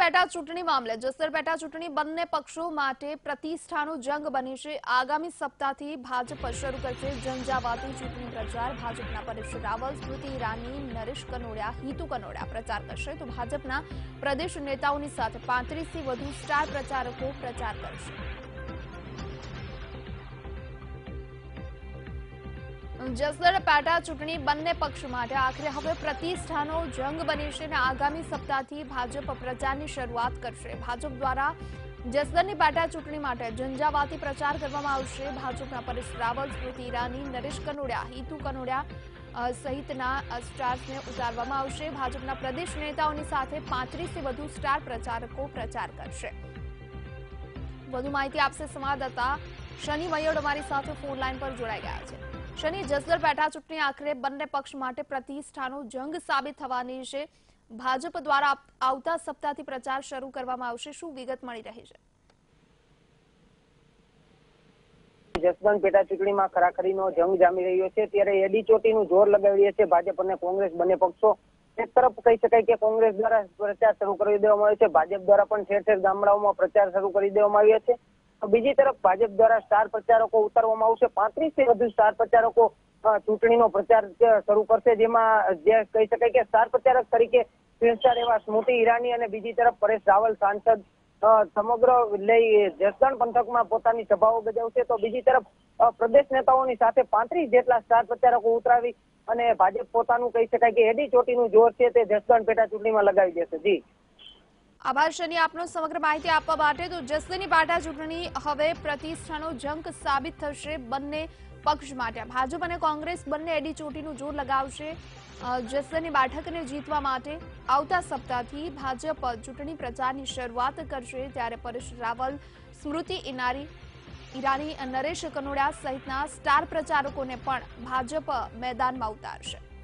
પેટા ચૂંટણી મામલે જસદણ પેટા ચૂંટણી બંને પક્ષો માટે પ્રતિષ્ઠાનો જંગ બની છે। આગામી સપ્તાહથી ભાજપ શરૂ કરશે ઝંઝાવાતી ચૂંટણી પ્રચાર। ભાજપના પરેશ રાવલ, સ્મૃતિ ઈરાની, નરેશ કનોડિયા, હિતુ કનોડિયા પ્રચાર કરશે, તો ભાજપના પ્રદેશ નેતાઓની સાથે 35 થી વધુ સ્ટાર પ્રચારકો પ્રચાર કરશે। જસદણ પેટા ચૂંટણી બંને પક્ષ માટે આખરે હવે પ્રતિષ્ઠાનો જંગ બની છે અને આગામી સપ્તાહથી ભાજપ પ્રચારની શરૂઆત કરશે। ભાજપ દ્વારા જસદણની પેટા ચૂંટણી માટે ઝંઝાવાતી પ્રચાર કરવામાં આવશે। ભાજપના પરેશ રાવલ, સ્મૃતિ ઈરાની, નરેશ કનોડિયા, હિતુ કનોડિયા સહિતના સ્ટાર્સને ઉતારવામાં આવશે। ભાજપના પ્રદેશ નેતાઓની સાથે 35 થી વધુ સ્ટાર પ્રચારકો પ્રચાર કરશે। વધુ માહિતી આપશે સંવાદદાતા શનિ મયડ અમારી સાથે ફોન લાઈન પર જોડાઈ ગયા છે। શનિ, જસદણ પેટા ચૂંટણી આખરે બંને પક્ષ માટે પ્રતિષ્ઠાનો જંગ સાબિત થવાની છે। ભાજપ દ્વારા આવતા સપ્તાહથી પ્રચાર શરૂ કરવામાં આવશે, શું વિગત મળી રહી છે? જસદણ પેટા ચૂંટણીમાં ખરાખરીનો જંગ જામી રહ્યો છે, ત્યારે એડી ચોટીનું જોર લગાવી રહ્યા છે ભાજપ અને કોંગ્રેસ બંને પક્ષો। એક તરફ કહી શકાય કે કોંગ્રેસ દ્વારા પ્રચાર શરૂ કરી દેવામાં આવ્યો છે, ભાજપ દ્વારા પણ ઠેર ઠેર ગામડાઓમાં પ્રચાર શરૂ કરી દેવામાં આવ્યો છે। બીજી તરફ ભાજપ દ્વારા સ્ટાર પ્રચારકો ઉતારવામાં આવશે। 35 થી વધુ સ્ટાર પ્રચારકો ચૂંટણીનો પ્રચાર શરૂ કરશે, જેમાં જે કહી શકાય કે સ્ટાર પ્રચારક તરીકે ફિલ્મસ્ટાર એવા સ્મૃતિ ઈરાની અને બીજી તરફ પરેશ રાવલ સાંસદ સમગ્ર લઈ જસદણ પંથકમાં પોતાની સભાઓ ગજાવશે, તો બીજી તરફ પ્રદેશ નેતાઓની સાથે 35 જેટલા સ્ટાર પ્રચારકો ઉતરાવી અને ભાજપ પોતાનું કહી શકાય કે એડી ચોટીનું જોર છે તે જસદણ પેટા ચૂંટણીમાં લગાવી દેશે। જી આભાર શનિ આપનો સમગ્ર માહિતી આપવા માટે। તો જસદણની પેટા ચૂંટણી હવે પ્રતિષ્ઠાનો જંગ સાબિત થશે બંને પક્ષ માટે। ભાજપ અને કોંગ્રેસ બંને એડી ચોટીનું જોર લગાવશે। જસદણની બેઠકને જીતવા માટે આવતા સપ્તાહથી ભાજપ ચૂંટણી પ્રચારની શરૂઆત કરશે, ત્યારે પરેશ રાવલ, સ્મૃતિ ઈરાની, નરેશ કનોડિયા સહિતના સ્ટાર પ્રચારકોને પણ ભાજપ મેદાનમાં ઉતારશે।